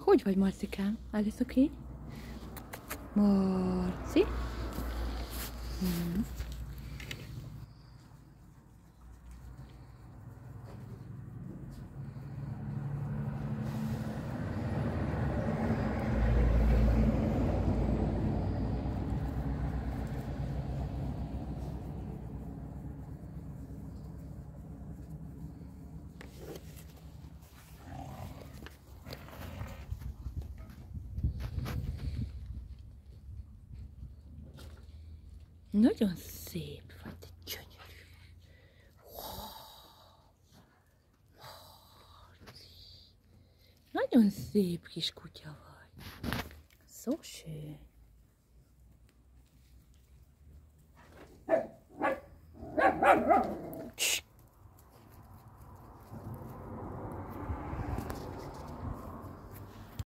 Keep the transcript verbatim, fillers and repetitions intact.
Hogy vagy, Marcikám? Alles oké? Marci? Hmm. Nagyon szép vagy, te gyönyörű. Marci. Nagyon szép kis kutya vagy. So schön.